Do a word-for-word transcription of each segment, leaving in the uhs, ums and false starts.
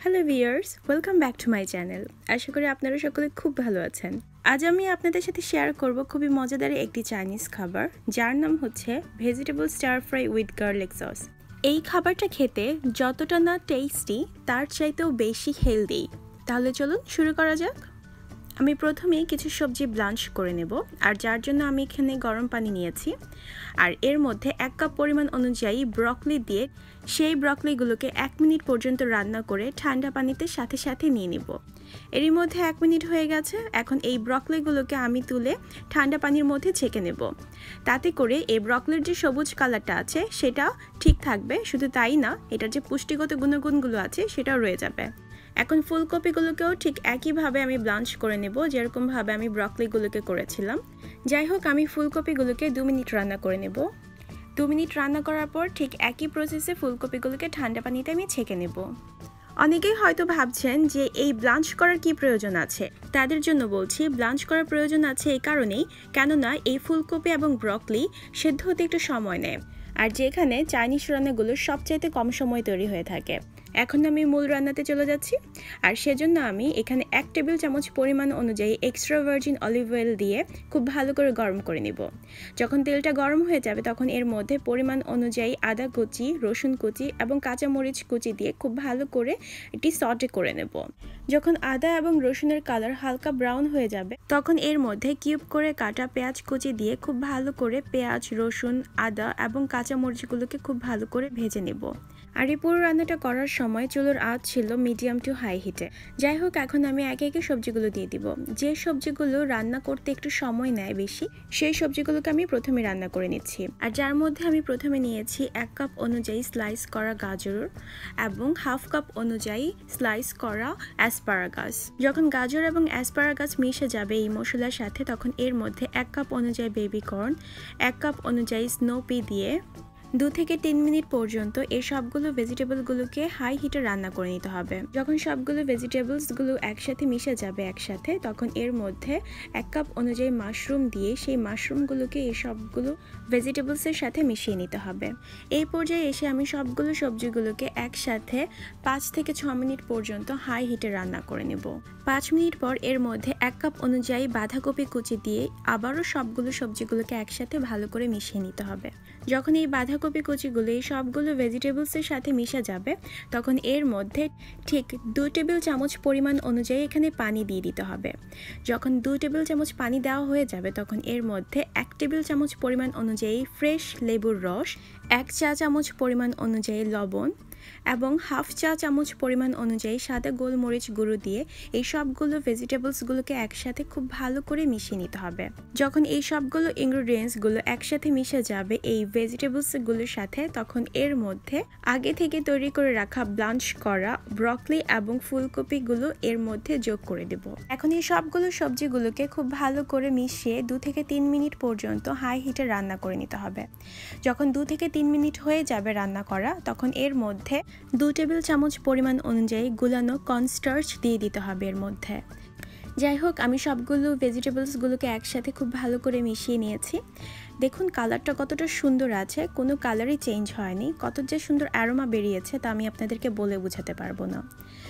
Hello viewers, welcome back to my channel. আশা করি আপনারা সকলে খুব ভালো আছেন। আজ আমি আপনাদের সাথে শেয়ার করব খুবই মজাদার একটি চাইনিজ খাবার, যার নাম হচ্ছে vegetable star fry with garlic sauce. এই খাবারটা খেতে যতটা না টেস্টি, তার চাইতেও বেশি হেলদি। তাহলে চলুন শুরু করা যাক। আমি প্রথমে কিছু সবজি ব্লাঞ্চ করে নেব, আর যার জন্য আমি এখানে গরম পানি নিয়েছি, আর এর মধ্যে এক কাপ পরিমাণ অনুযায়ী ব্রকলি দিয়ে সেই ব্রকলিগুলোকে এক মিনিট পর্যন্ত রান্না করে ঠান্ডা পানিতে সাথে সাথে নিয়ে নিব। এরই মধ্যে এক মিনিট হয়ে গেছে। এখন এই ব্রকলিগুলোকে আমি তুলে ঠান্ডা পানির মধ্যে ছেঁকে নেব। তাতে করে এই ব্রকলির যে সবুজ কালারটা আছে সেটা ঠিক থাকবে, শুধু তাই না, এটার যে পুষ্টিগত গুণগুণগুলো আছে সেটাও রয়ে যাবে। এখন ফুলকপিগুলোকেও ঠিক একইভাবে আমি ব্লাঞ্চ করে নেব, যেরকমভাবে আমি ব্রকলিগুলোকে করেছিলাম। যাই হোক, আমি ফুলকপিগুলোকে দু মিনিট রান্না করে নেব। দু মিনিট রান্না করার পর ঠিক একই প্রসেসে ফুলকপিগুলোকে ঠান্ডা পানিতে আমি ছেঁকে নেব। অনেকেই হয়তো ভাবছেন যে এই ব্লাঞ্চ করার কি প্রয়োজন আছে। তাদের জন্য বলছি, ব্লাঞ্চ করার প্রয়োজন আছে এই কারণেই, কেননা এই ফুলকপি এবং ব্রকলি সেদ্ধ হতে একটু সময় নেয়, আর যেখানে চাইনিজ রান্নাগুলো সবচাইতে কম সময় তৈরি হয়ে থাকে। এখন আমি মূল রান্নাতে চলে যাচ্ছি, আর সেজন্য আমি এখানে এক টেবিল চামচ পরিমাণ অনুযায়ী এক্সট্রা ভার্জিন অলিভ অয়েল দিয়ে খুব ভালো করে গরম করে নিব। যখন তেলটা গরম হয়ে যাবে তখন এর মধ্যে পরিমাণ অনুযায়ী আদা কুচি, রসুন কুচি এবং কাঁচামরিচ কুচি দিয়ে খুব ভালো করে এটি সটে করে নেব। যখন আদা এবং রসুনের কালার হালকা ব্রাউন হয়ে যাবে তখন এর মধ্যে কিউব করে কাটা পেঁয়াজ কুচি দিয়ে খুব ভালো করে পেঁয়াজ, রসুন, আদা এবং কাঁচামরিচগুলোকে খুব ভালো করে ভেজে নেব। আর এই পুরো রান্নাটা করার সময় চুলোর আঁচ ছিল মিডিয়াম টু হাই হিটে। যাই হোক, এখন আমি একে একে সবজিগুলো দিয়ে দিব। যে সবজিগুলো রান্না করতে একটু সময় নেয় বেশি, সেই সবজিগুলোকে আমি প্রথমে রান্না করে নিচ্ছি। আর যার মধ্যে আমি প্রথমে নিয়েছি এক কাপ অনুযায়ী স্লাইস করা গাজর এবং হাফ কাপ অনুযায়ী স্লাইস করা অ্যাসপারাগাস। যখন গাজর এবং অ্যাসপারাগাস মিশে যাবে এই মশলার সাথে, তখন এর মধ্যে এক কাপ অনুযায়ী বেবি কর্ন, এক কাপ অনুযায়ী স্নো পি দিয়ে দু থেকে তিন মিনিট পর্যন্ত এই সবগুলো ভেজিটেবলগুলোকে হাই হিটে রান্না করে নিতে হবে। যখন সবগুলো ভেজিটেবলসগুলো একসাথে মিশে যাবে একসাথে, তখন এর মধ্যে এক কাপ অনুযায়ী মাশরুম দিয়ে সেই মাশরুমগুলোকে এই সবগুলো ভেজিটেবলসের সাথে মিশিয়ে নিতে হবে। এই পর্যায়ে এসে আমি সবগুলো সবজিগুলোকে একসাথে পাঁচ থেকে ছ মিনিট পর্যন্ত হাই হিটে রান্না করে নেব। পাঁচ মিনিট পর এর মধ্যে এক কাপ অনুযায়ী বাঁধাকপি কুচি দিয়ে আবারও সবগুলো সবজিগুলোকে একসাথে ভালো করে মিশিয়ে নিতে হবে। যখন এই বাঁধাকপি কুচিগুলো এই সবগুলো ভেজিটেবলসের সাথে মিশে যাবে, তখন এর মধ্যে ঠিক দু টেবিল চামচ পরিমাণ অনুযায়ী এখানে পানি দিয়ে দিতে হবে। যখন দু টেবিল চামচ পানি দেওয়া হয়ে যাবে, তখন এর মধ্যে এক টেবিল চামচ পরিমাণ অনুযায়ী ফ্রেশ লেবুর রস, এক চা চামচ পরিমাণ অনুযায়ী লবণ এবং হাফ চা চামচ পরিমাণ অনুযায়ী সাদা গোলমরিচ গুঁড়ো দিয়ে এই সবগুলো ভেজিটেবলসগুলোকে একসাথে খুব ভালো করে মিশিয়ে নিতে হবে। যখন এই সবগুলো ইনগ্রিডিয়েন্টসগুলো একসাথে মিশে যাবে এই ভেজিটেবলসগুলোর সাথে, তখন এর মধ্যে আগে থেকে তৈরি করে রাখা ব্লাঞ্চ করা ব্রকলি এবং ফুলকপিগুলো এর মধ্যে যোগ করে দেব। এখন এই সবগুলো সবজিগুলোকে খুব ভালো করে মিশিয়ে দু থেকে তিন মিনিট পর্যন্ত হাই হিটে রান্না করে নিতে হবে। যখন দু থেকে তিন মিনিট হয়ে যাবে রান্না করা, তখন এর মধ্যে দু টেবিল চামচ পরিমাণ অনুযায়ী গুলানো কর্নস্টার্চ দিয়ে দিতে হবে এর মধ্যে। যাই হোক, আমি সবগুলো ভেজিটেবলসগুলোকে একসাথে খুব ভালো করে মিশিয়ে নিয়েছি। দেখুন কালারটা কতটা সুন্দর আছে, কোনো কালারই চেঞ্জ হয়নি। কত যে সুন্দর অ্যারোমা বেরিয়েছে তা আমি আপনাদেরকে বলে বোঝাতে পারবো না।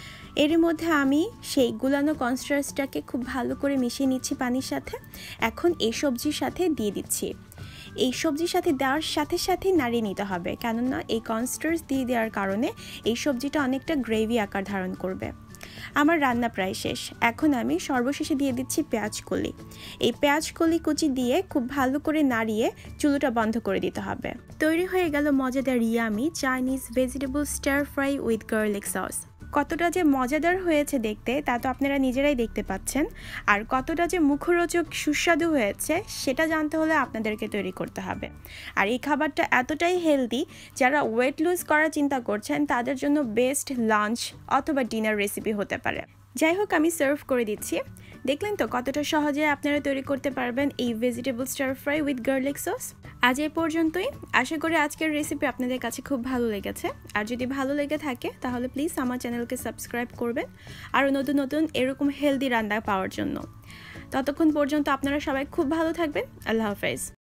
এর মধ্যে আমি সেই গুলানো কর্নস্টার্চটাকে খুব ভালো করে মিশিয়ে নিচ্ছি পানির সাথে। এখন এই সবজির সাথে দিয়ে দিচ্ছি। এই সবজির সাথে দেওয়ার সাথে সাথে নাড়িয়ে নিতে হবে, কেননা এই কর্নস্টার্চ দিয়ে দেওয়ার কারণে এই সবজিটা অনেকটা গ্রেভি আকার ধারণ করবে। আমার রান্না প্রায় শেষ। এখন আমি সর্বশেষে দিয়ে দিচ্ছি পেঁয়াজ কলি। এই পেঁয়াজ কলি কুচি দিয়ে খুব ভালো করে নাড়িয়ে চুলোটা বন্ধ করে দিতে হবে। তৈরি হয়ে গেল মজাদার yummy Chinese vegetable star fry with garlic sauce. কতটা যে মজাদার হয়েছে দেখতে তা তো আপনারা নিজেরাই দেখতে পাচ্ছেন, আর কতটা যে মুখরোচক সুস্বাদু হয়েছে সেটা জানতে হলে আপনাদেরকে তৈরি করতে হবে। আর এই খাবারটা এতটাই হেলদি, যারা ওয়েট লুজ করার চিন্তা করছেন তাদের জন্য বেস্ট লাঞ্চ অথবা ডিনার রেসিপি হতে পারে। যাই হোক, আমি সার্ভ করে দিচ্ছি। দেখলেন তো কতটা সহজে আপনারা তৈরি করতে পারবেন এই vegetable star fry with garlic sauce. আজ এই পর্যন্তই। আশা করি আজকের রেসিপি আপনাদের কাছে খুব ভালো লেগেছে। আর যদি ভালো লেগে থাকে তাহলে প্লিজ আমার চ্যানেলকে সাবস্ক্রাইব করবেন আরও নতুন নতুন এরকম হেলদি রান্না পাওয়ার জন্য। ততক্ষণ পর্যন্ত আপনারা সবাই খুব ভালো থাকবেন। আল্লাহ হাফেজ।